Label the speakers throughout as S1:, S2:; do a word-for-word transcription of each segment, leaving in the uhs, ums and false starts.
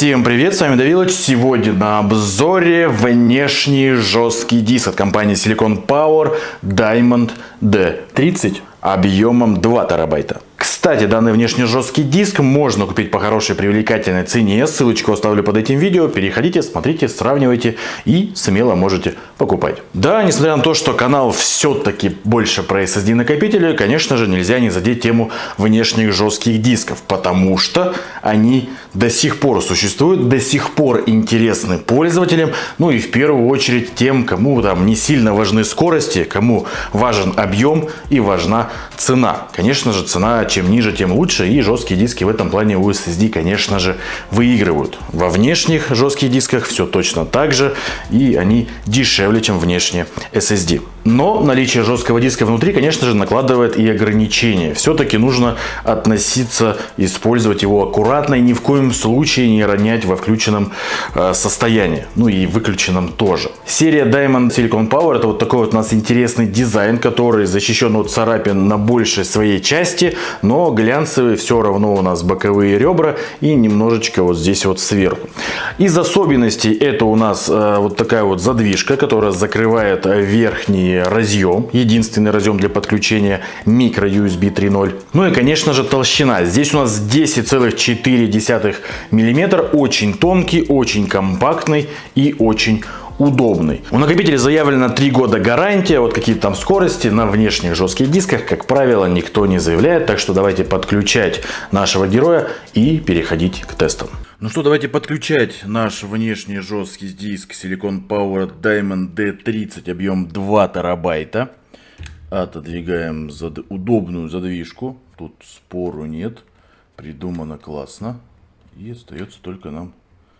S1: Всем привет, с вами Давилыч. Сегодня на обзоре внешний жесткий диск от компании Silicon Power Diamond ди тридцать объемом два терабайта. Кстати, данный внешне жесткий диск можно купить по хорошей привлекательной цене. Ссылочку оставлю под этим видео. Переходите, смотрите, сравнивайте и смело можете покупать. Да, несмотря на то, что канал все-таки больше про эс эс ди накопители, конечно же, нельзя не задеть тему внешних жестких дисков, потому что они до сих пор существуют, до сих пор интересны пользователям, ну и в первую очередь тем, кому там не сильно важны скорости, кому важен объем и важна цена. Конечно же, цена чем ниже, тем лучше, и жесткие диски в этом плане у эс эс ди, конечно же, выигрывают. Во внешних жестких дисках все точно так же, и они дешевле, чем внешние эс эс ди. Но наличие жесткого диска внутри, конечно же, накладывает и ограничения. Все-таки нужно относиться, использовать его аккуратно и ни в коем случае не ронять во включенном э, состоянии. Ну и выключенном тоже. Серия Diamond Silicon Power — это вот такой вот у нас интересный дизайн, который защищен от царапин на большей своей части, но глянцевый все равно у нас боковые ребра и немножечко вот здесь вот сверху. Из особенностей это у нас э, вот такая вот задвижка, которая закрывает верхний разъем, единственный разъем для подключения микро ю эс би три ноль. Ну и, конечно же, толщина. Здесь у нас десять целых четыре десятых миллиметра, очень тонкий, очень компактный и очень удобный. У накопителя заявлено три года гарантия. Вот какие-то там скорости на внешних жестких дисках, как правило, никто не заявляет. Так что давайте подключать нашего героя и переходить к тестам. Ну что, давайте подключать наш внешний жесткий диск Silicon Power Diamond ди тридцать объем два терабайта. Отодвигаем зад... удобную задвижку. Тут спору нет. Придумано классно. И остается только нам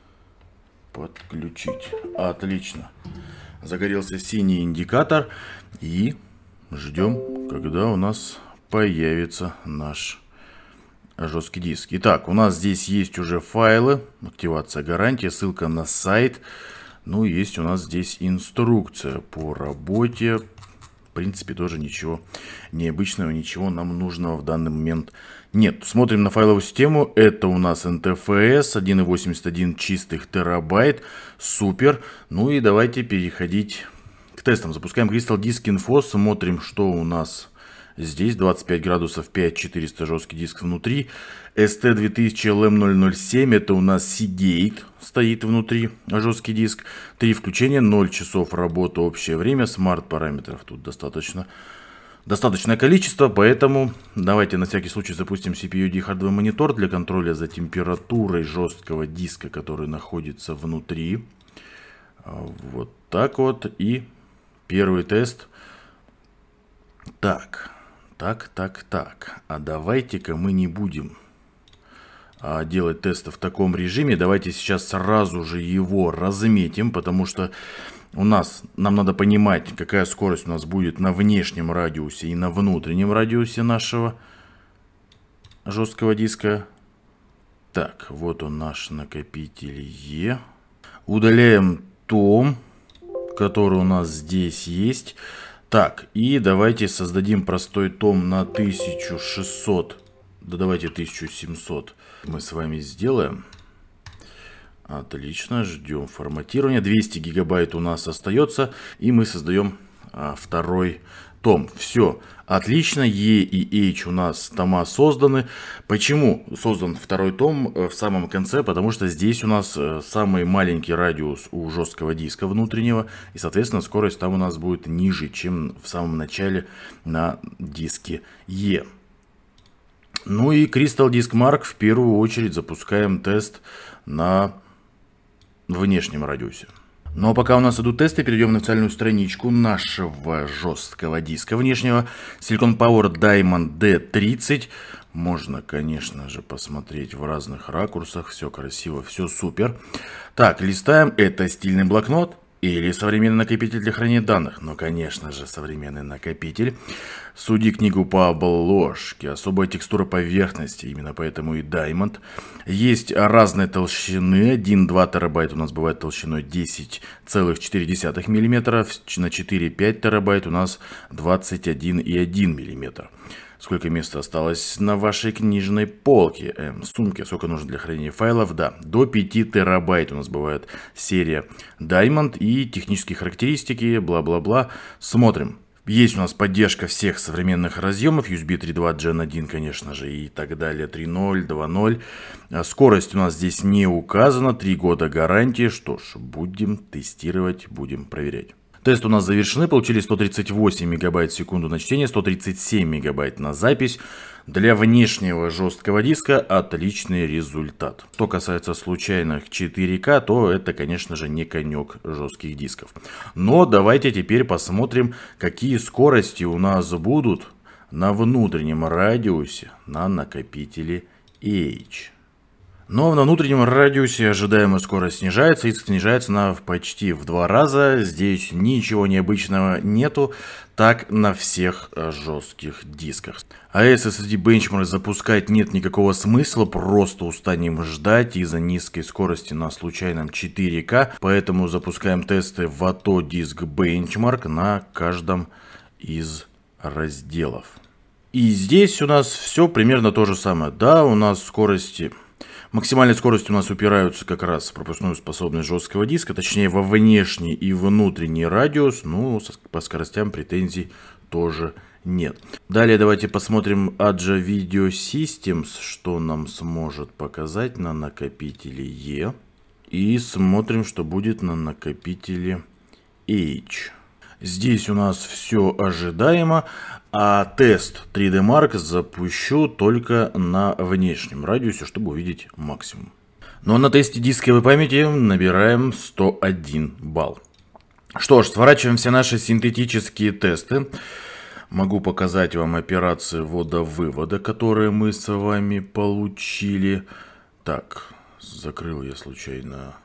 S1: подключить. Отлично. Загорелся синий индикатор. И ждем, когда у нас появится наш жесткий диск. Итак, у нас здесь есть уже файлы, активация гарантии, ссылка на сайт. Ну, есть у нас здесь инструкция по работе. В принципе, тоже ничего необычного, ничего нам нужного в данный момент нет. Смотрим на файловую систему. Это у нас эн ти эф эс один и восемьдесят один чистых терабайт. Супер. Ну и давайте переходить к тестам. Запускаем Crystal Disk Info. Смотрим, что у нас здесь. двадцать пять градусов, пять тысяч четыреста жесткий диск внутри. эс ти две тысячи эл эм ноль ноль семь. Это у нас Seagate стоит внутри. Жесткий диск. три включения, ноль часов работы, общее время. Смарт параметров тут достаточно. Достаточное количество, поэтому давайте на всякий случай запустим си пи ю ди Hardware монитор для контроля за температурой жесткого диска, который находится внутри. Вот так вот. И первый тест. Так, так, так, так. А давайте-ка мы не будем а, делать тесты в таком режиме. Давайте сейчас сразу же его разметим, потому что у нас, нам надо понимать, какая скорость у нас будет на внешнем радиусе и на внутреннем радиусе нашего жесткого диска. Так, вот он, наш накопитель Е. Удаляем том, который у нас здесь есть. Так, и давайте создадим простой том на тысячу шестьсот. Да давайте тысячу семьсот мы с вами сделаем. Отлично, ждем форматирования. двести гигабайт у нас остается, и мы создаем а, второй том. Все, отлично. E и H у нас тома созданы. Почему создан второй том в самом конце? Потому что здесь у нас самый маленький радиус у жесткого диска внутреннего, и, соответственно, скорость там у нас будет ниже, чем в самом начале на диске E. Ну и Crystal Disk Mark в первую очередь запускаем тест на внешнем радиусе. Ну а пока у нас идут тесты, перейдем на официальную страничку нашего жесткого диска внешнего Silicon Power Diamond ди тридцать. Можно, конечно же, посмотреть в разных ракурсах. Все красиво, все супер. Так, листаем. Это стильный блокнот или современный накопитель для хранения данных? Ну, конечно же, современный накопитель. Суди книгу по обложке. Особая текстура поверхности. Именно поэтому и Diamond. Есть разные толщины. один-два терабайт у нас бывает толщиной десять целых четыре десятых миллиметра. На четыре-пять терабайт у нас двадцать один и один миллиметр. Сколько места осталось на вашей книжной полке? Эм, сумке. Сколько нужно для хранения файлов? Да, до пяти терабайт у нас бывает серия Diamond и технические характеристики, бла-бла-бла. Смотрим. Есть у нас поддержка всех современных разъемов, ю эс би три точка два, джен один, конечно же, и так далее, три ноль, два ноль. Скорость у нас здесь не указана, три года гарантии. Что ж, будем тестировать, будем проверять. Тест у нас завершены, получили сто тридцать восемь мегабайт в секунду на чтение, сто тридцать семь мегабайт на запись. Для внешнего жесткого диска отличный результат. Что касается случайных четыре ка, то это, конечно же, не конек жестких дисков. Но давайте теперь посмотрим, какие скорости у нас будут на внутреннем радиусе на накопителе H. Но на внутреннем радиусе ожидаемая скорость снижается, и снижается она почти в два раза. Здесь ничего необычного нету, так на всех жестких дисках. А эс эс ди Benchmark запускать нет никакого смысла, просто устанем ждать из-за низкой скорости на случайном четыре ка. Поэтому запускаем тесты в Autodisk Benchmark на каждом из разделов. И здесь у нас все примерно то же самое. Да, у нас скорости... Максимальной скоростью у нас упираются как раз в пропускную способность жесткого диска, точнее во внешний и внутренний радиус, ну по скоростям претензий тоже нет. Далее давайте посмотрим Adja Video Systems, что нам сможет показать на накопителе E. И смотрим, что будет на накопителе H. Здесь у нас все ожидаемо, а тест три дэ Mark запущу только на внешнем радиусе, чтобы увидеть максимум. Но на тесте дисковой памяти набираем сто один балл. Что ж, сворачиваем все наши синтетические тесты. Могу показать вам операции ввода-вывода, которые мы с вами получили. Так, закрыл я случайно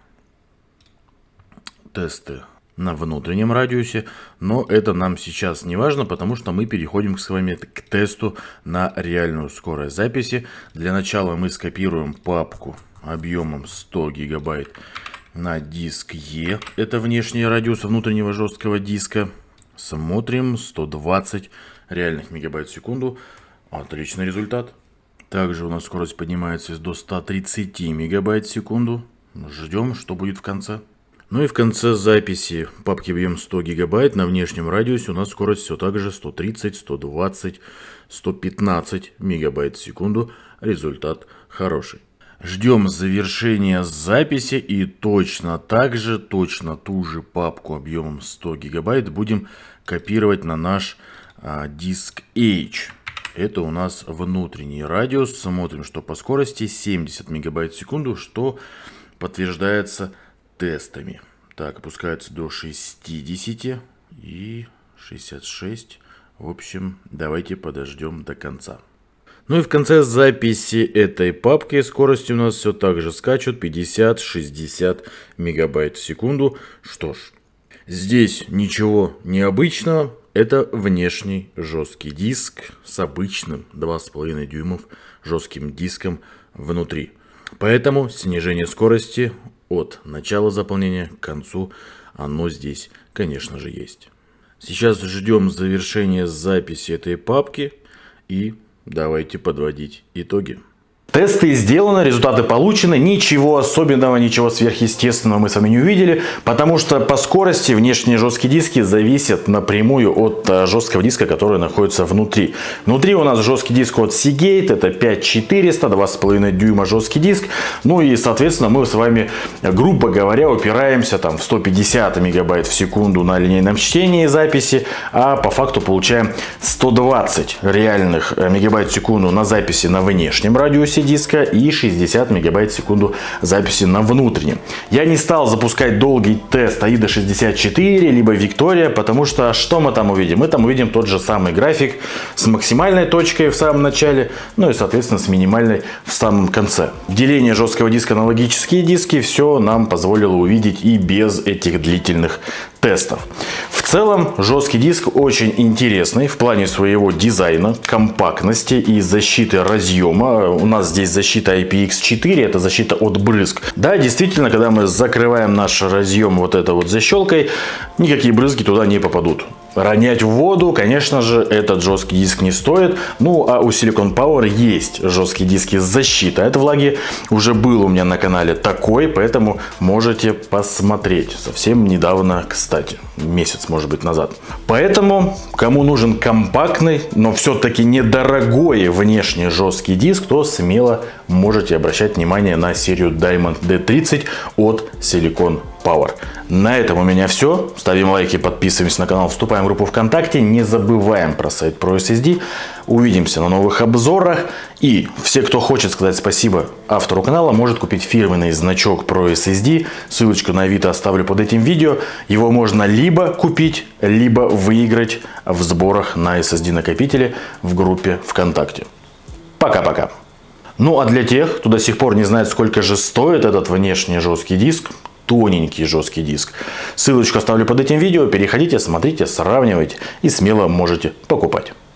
S1: тесты на внутреннем радиусе, но это нам сейчас не важно, потому что мы переходим с вами к тесту на реальную скорость записи. Для начала мы скопируем папку объемом сто гигабайт на диск E, это внешний радиус внутреннего жесткого диска. Смотрим, сто двадцать реальных мегабайт в секунду, отличный результат. Также у нас скорость поднимается до ста тридцати мегабайт в секунду, ждем, что будет в конце. Ну и в конце записи папки объем сто гигабайт на внешнем радиусе у нас скорость все так же сто тридцать, сто двадцать, сто пятнадцать мегабайт в секунду. Результат хороший. Ждем завершения записи и точно так же, точно ту же папку объемом сто гигабайт будем копировать на наш а, диск H. Это у нас внутренний радиус. Смотрим, что по скорости семьдесят мегабайт в секунду, что подтверждается тестами. Так, опускается до шестидесяти и шестьдесят шесть. В общем, давайте подождем до конца. Ну и в конце записи этой папки скорости у нас все так же скачут пятьдесят-шестьдесят мегабайт в секунду. Что ж, здесь ничего необычного. Это внешний жесткий диск с обычным два с половиной дюймов жестким диском внутри. Поэтому снижение скорости от начала заполнения к концу оно здесь, конечно же, есть. Сейчас ждем завершения записи этой папки и давайте подводить итоги.
S2: Тесты сделаны, результаты получены, ничего особенного, ничего сверхъестественного мы с вами не увидели, потому что по скорости внешние жесткие диски зависят напрямую от жесткого диска, который находится внутри. Внутри у нас жесткий диск от Seagate, это пять тысяч четыреста, два с половиной дюйма жесткий диск, ну и соответственно мы с вами, грубо говоря, упираемся там в сто пятьдесят мегабайт в секунду на линейном чтении записи, а по факту получаем сто двадцать реальных мегабайт в секунду на записи на внешнем радиусе диска и шестьдесят мегабайт в секунду записи на внутреннем. Я не стал запускать долгий тест аида шестьдесят четыре либо Victoria, потому что что мы там увидим? Мы там увидим тот же самый график с максимальной точкой в самом начале, ну и соответственно с минимальной в самом конце. Деление жесткого диска на логические диски все нам позволило увидеть и без этих длительных тестов. В целом жесткий диск очень интересный в плане своего дизайна, компактности и защиты разъема. У нас здесь защита ай пи икс четыре, это защита от брызг. Да, действительно, когда мы закрываем наш разъем вот этой вот защелкой, никакие брызги туда не попадут. ронять в воду, конечно же, этот жесткий диск не стоит. Ну, а у Silicon Power есть жесткие диски с защитой от влаги. Уже был у меня на канале такой, поэтому можете посмотреть. Совсем недавно, кстати, месяц, может быть, назад. Поэтому, кому нужен компактный, но все-таки недорогой внешний жесткий диск, то смело можете обращать внимание на серию Diamond ди тридцать от Silicon Power. На этом у меня все. Ставим лайки, подписываемся на канал, вступаем в группу ВКонтакте. Не забываем про сайт ProSSD. Увидимся на новых обзорах. И все, кто хочет сказать спасибо автору канала, может купить фирменный значок ProSSD. Ссылочку на Авито оставлю под этим видео. Его можно либо купить, либо выиграть в сборах на эс эс ди накопители в группе ВКонтакте. Пока-пока. Ну а для тех, кто до сих пор не знает, сколько же стоит этот внешний жесткий диск, тоненький жесткий диск, ссылочку оставлю под этим видео. Переходите, смотрите, сравнивайте и смело можете покупать.